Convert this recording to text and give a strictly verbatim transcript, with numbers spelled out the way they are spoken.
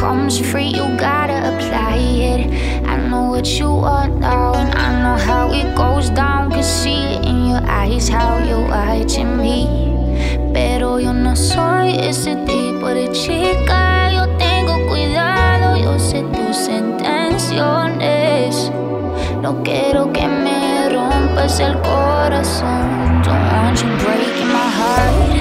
comes free, you gotta apply it. I know what you want now, and I know how it goes down. Can see it in your eyes, how you're watching me. Pero yo no soy ese tipo de chica. Yo tengo cuidado, yo sé tus intenciones. No quiero que me rompas el corazón. Don't want you breaking my heart.